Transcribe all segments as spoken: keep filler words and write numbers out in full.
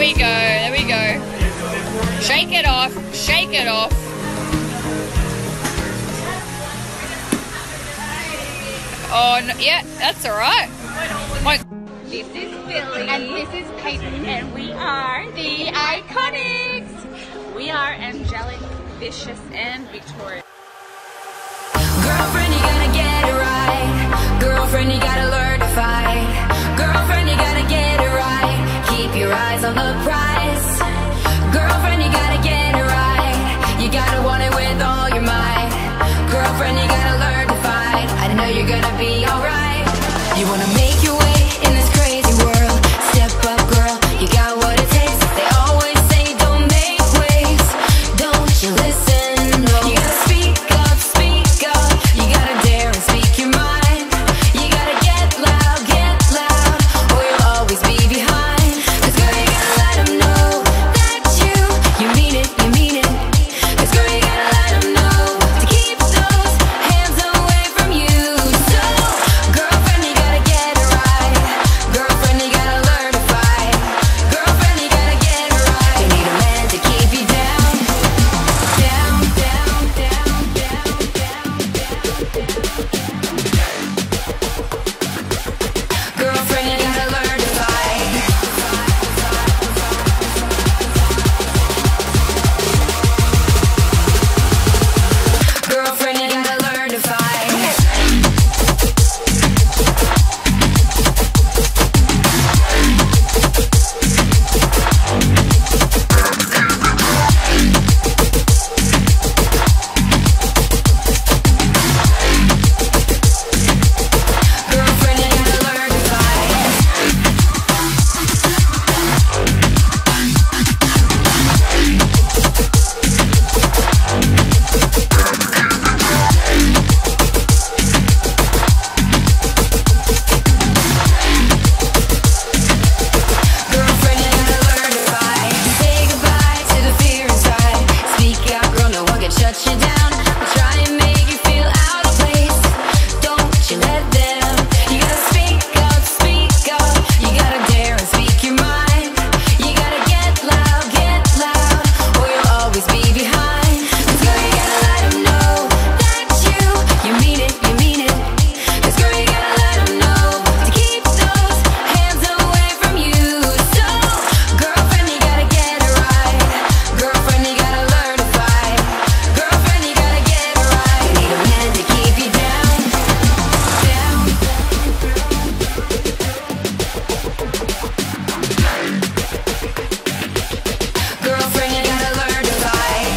we go, there we go. Shake it off, shake it off. Oh, no, yeah, that's all right. My This is Billy. And this is Peyton. And we are the Iconics. We are angelic, vicious, and victorious. Girlfriend, you gotta get it right. Girlfriend, you gotta learn to fight. Girlfriend, you gotta get it right. Keep your eyes on the prize. Girlfriend, you gotta get it right. You gotta want it with all your might. Girlfriend, you gotta learn to fight. I know you're gonna be alright. You wanna make your way in this crazy world. Step up, girl, you got what it takes. They always say don't make waves. Don't you listen, no. You gotta speak up, speak up. You gotta dare and speak your mind. You gotta get loud, get loud, or you'll always be behind. Cause girl, you gotta let them know that you, you mean it, you mean it. Cause girl, you gotta let them know to keep those hands away from you. So, girlfriend, you gotta get it right. Girlfriend, you gotta learn to fight. Girlfriend, you gotta get it right. You need a man to keep you down. Down, down, down, down, down, Girlfriend, you gotta learn to fight. Girlfriend, you gotta learn to fight. Girlfriend, you gotta learn to fight. Girlfriend, you gotta learn to fight. Say goodbye to the fear inside. Speak out, girl, no one can shut you down. They'll try and make you feel out of place. Don't you let them. You gotta speak up, speak up. You gotta dare and speak your mind. You gotta get loud, get loud, or you'll always be behind. Cause girl, you gotta let them know that you, you mean it, you mean it. Cause girl, you gotta let them know to keep those hands away from you. So, girlfriend, you gotta get it right. Girlfriend, you gotta learn to fight. Girlfriend, you gotta get it right. You need a man to keep you down. Down. Girlfriend, you gotta learn to fight.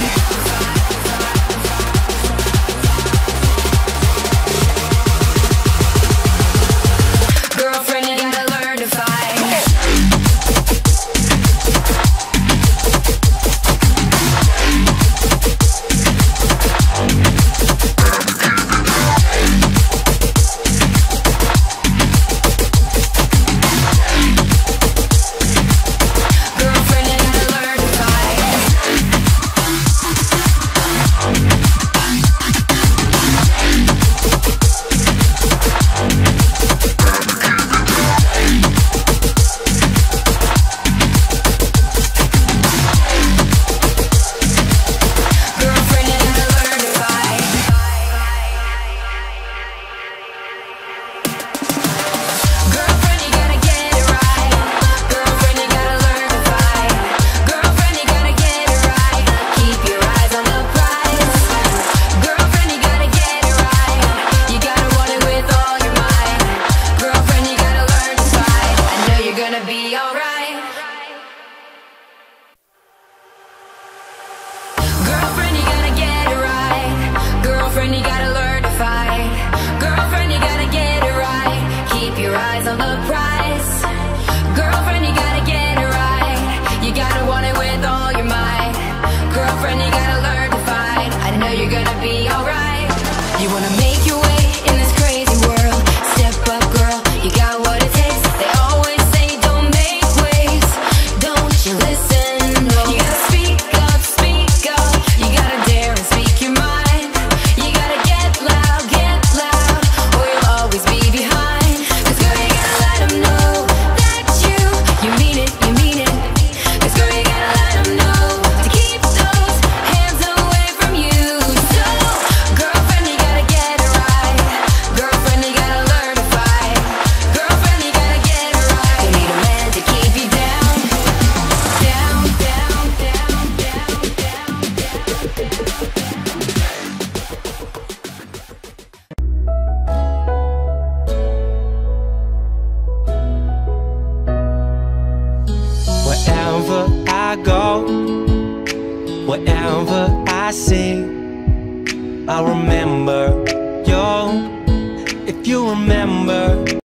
Girlfriend, you gotta learn to fight. Girlfriend, you gotta learn to fight. Girlfriend, you gotta learn to fight. Girlfriend, you gotta get it right. Girlfriend, you gotta learn to fight. Girlfriend, you gotta get it right. Keep your eyes on the prize. Girlfriend, you gotta get it right. You gotta want it with all your might. Girlfriend, you gotta learn to fight. I know you're gonna be alright. Girlfriend, you gotta get it right. Girlfriend, you gotta learn to fight. Girlfriend, you gotta get it right. Keep your eyes on the prize. Girlfriend, you gotta get it right. You gotta want it with all your might. Girlfriend, you gotta learn to fight. I know you're gonna be alright. You wanna make your way in this crazy world. Step up, girl, you got what it takes. They always say don't make waves. Don't you listen, no. You gotta speak up, speak up. You gotta dare and speak your mind. You gotta get loud, get loud, or you'll always be behind. Cause girl, you gotta let them whatever I see, I'll remember you. If you remember